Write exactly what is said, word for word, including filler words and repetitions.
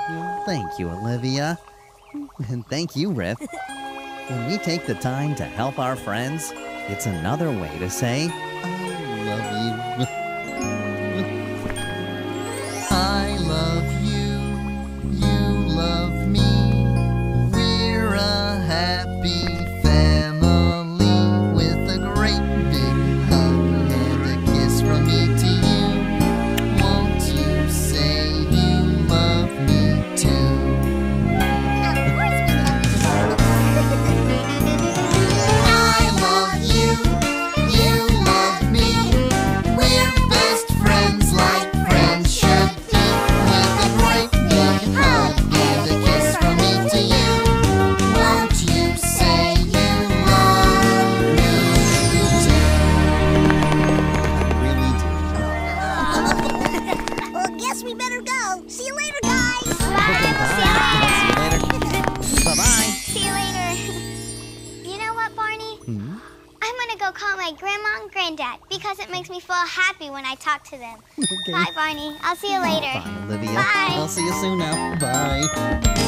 Thank you, Olivia. And thank you, Rip. When we take the time to help our friends, it's another way to say, I love you. I love you. You love me. We're a happy family with a great big hug and a kiss from me to you. Won't you say you love me too? I love you, you love me. We're best friends like friends should be. With a great big hug and a kiss from me to you. Won't you say you love me too? Really do. Well, guess we better go. See you later, guys. Bye. See you later. Bye-bye. See you later. You know what, Barney? Hmm? I'm gonna go call my grandma and granddad because it makes me feel happy when I talk to them. Okay. Bye, Barney. I'll see you later. Bye, Olivia. Bye. I'll see you soon now. Bye.